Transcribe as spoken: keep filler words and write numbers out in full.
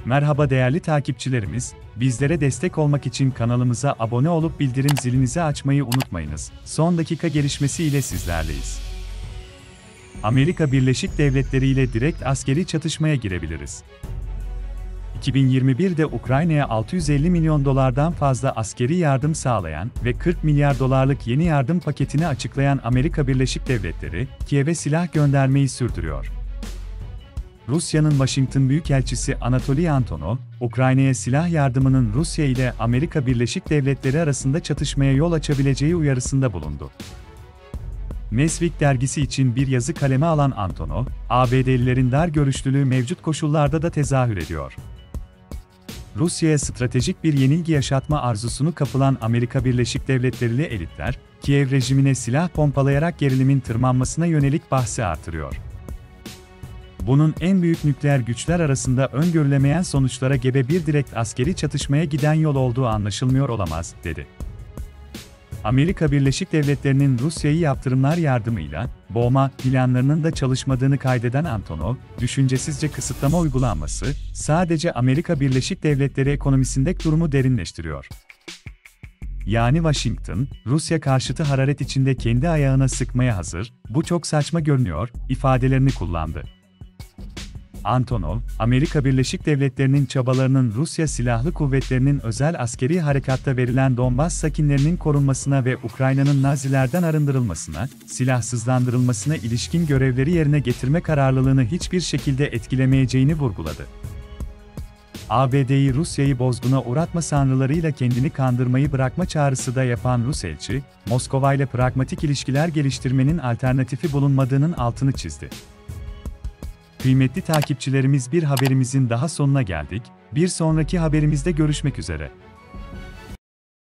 Merhaba değerli takipçilerimiz, bizlere destek olmak için kanalımıza abone olup bildirim zilinizi açmayı unutmayınız. Son dakika gelişmesi ile sizlerleyiz. Amerika Birleşik Devletleri ile direkt askeri çatışmaya girebiliriz. iki bin yirmi bir'de Ukrayna'ya altı yüz elli milyon dolardan fazla askeri yardım sağlayan ve kırk milyar dolarlık yeni yardım paketini açıklayan Amerika Birleşik Devletleri, Kiev'e silah göndermeyi sürdürüyor. Rusya'nın Washington Büyükelçisi Anatoly Antonov, Ukrayna'ya silah yardımının Rusya ile Amerika Birleşik Devletleri arasında çatışmaya yol açabileceği uyarısında bulundu. Newsweek dergisi için bir yazı kaleme alan Antonov, A B D'lilerin dar görüşlülüğü mevcut koşullarda da tezahür ediyor. Rusya'ya stratejik bir yenilgi yaşatma arzusunu kapılan Amerika Birleşik Devletleri'li elitler, Kiev rejimine silah pompalayarak gerilimin tırmanmasına yönelik bahsi artırıyor. Bunun en büyük nükleer güçler arasında öngörülemeyen sonuçlara gebe bir direkt askeri çatışmaya giden yol olduğu anlaşılmıyor olamaz, dedi. Amerika Birleşik Devletleri'nin Rusya'yı yaptırımlar yardımıyla boğma planlarının da çalışmadığını kaydeden Antonov, düşüncesizce kısıtlama uygulanması, sadece Amerika Birleşik Devletleri ekonomisinde durumu derinleştiriyor. Yani Washington, Rusya karşıtı hararet içinde kendi ayağına sıkmaya hazır, bu çok saçma görünüyor, ifadelerini kullandı. Antonov, Amerika Birleşik Devletleri'nin çabalarının Rusya Silahlı Kuvvetleri'nin özel askeri harekatta verilen Donbas sakinlerinin korunmasına ve Ukrayna'nın Nazilerden arındırılmasına, silahsızlandırılmasına ilişkin görevleri yerine getirme kararlılığını hiçbir şekilde etkilemeyeceğini vurguladı. A B D'yi Rusya'yı bozguna uğratma sanrılarıyla kendini kandırmayı bırakma çağrısı da yapan Rus elçi, Moskova ile pragmatik ilişkiler geliştirmenin alternatifi bulunmadığının altını çizdi. Kıymetli takipçilerimiz, bir haberimizin daha sonuna geldik. Bir sonraki haberimizde görüşmek üzere.